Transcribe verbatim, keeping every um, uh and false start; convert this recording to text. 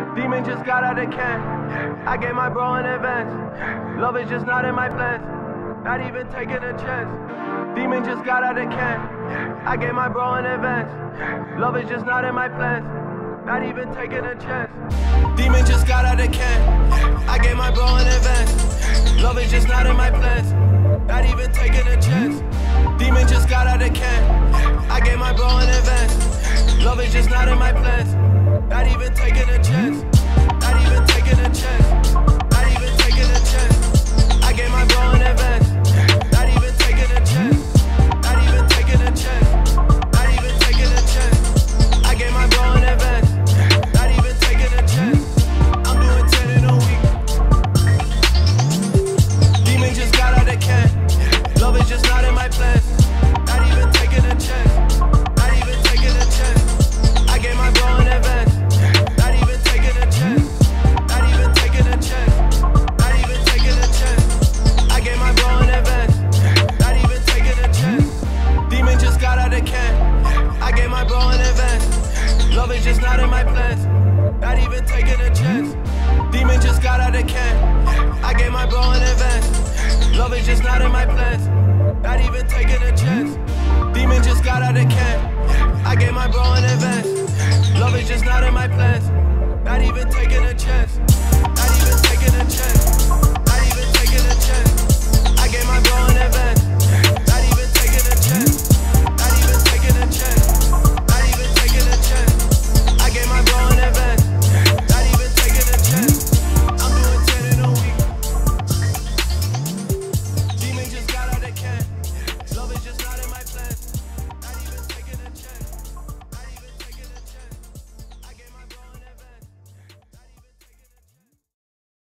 Demon just got out of can. I gave my bro an advance. Love is just not in my plans. Not even taking a chance. Demon just got out of can. I gave my bro an advance. Love is just not in my plans. Not even taking a chance. Demon just got out of can. I gave my bro an advance. Love is just not in my plans. Not even taking a chance. Demon just got out of can. I gave my bro an advance. Love is just not in my plans. Not even taking a chance. Not even taking a chance. Not even taking a chance. I gave my bro an advance. Not even taking a chance. Not even taking a chance. Not even taking a chance. I gave my bro an advance. Not even taking a chance. I'm doing ten in a week. Demon just got out of can. Love is just not in my plans. Not even taking a chance. Not even taking a chance. I gave my bro an advance. Not even taking a chance. Not even taking a chance. Not even taking a chance. I gave my bro an advance. Not even taking a chance. Demon just got out of can. I gave my bro an advance. Love is just not in my plans. Not even taking a chance. Demon just got out of can. I gave my bro an advance. Love is just not in my plans. Not even taking a chance. Demon just got out of can. I gave my bro an advance. Love is just not in my plans. Not even taking a chance.